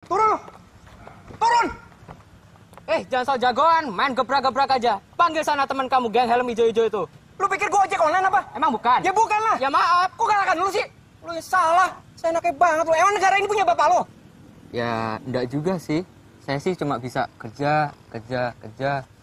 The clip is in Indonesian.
Turun! Turun! Jangan sok jagoan, main gebrak-gebrak aja. Panggil sana teman kamu, geng helm hijau-hijau itu. Lu pikir gua ojek online apa? Emang bukan? Ya bukan lah. Ya maaf. Kok kalahkan dulu sih? Lu yang salah. Saya enaknya banget lu. Emang negara ini punya bapak lo? Ya, enggak juga sih. Saya sih cuma bisa kerja.